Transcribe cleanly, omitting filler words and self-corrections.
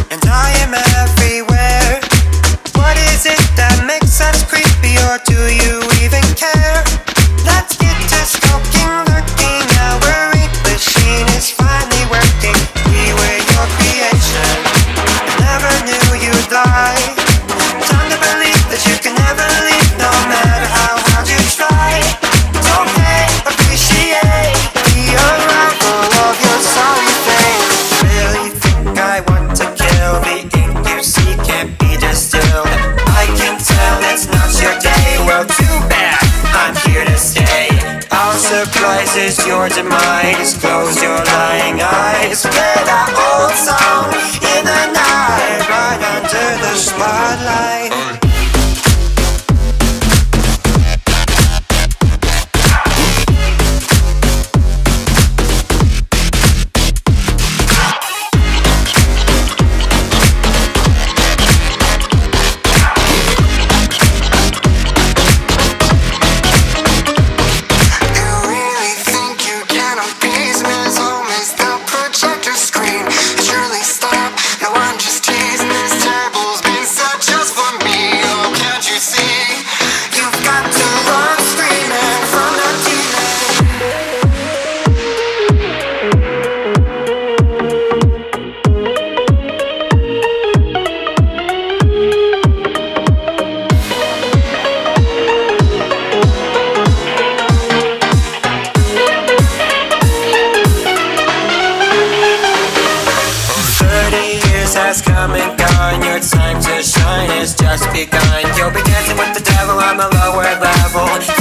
and I am everywhere. What is it that makes us creepy, or do you even care? Let's get to stalking, lurking. Our ink machine is finally working. We were your creation, I never knew you'd lie. Time to believe that you can never leave, no matter how hard you try. Don't hate, appreciate the arrival of your sorry face. Really think I want to kill the ink you see can't be distilled. I can tell it's not your day. Well, too bad, I'm here to stay. Our surprise is your demise. Close your lying eyes. Play that old song in the night, right under the spotlight. Has come and gone, your time to shine has just begun. You'll be dancing with the devil on the lower level.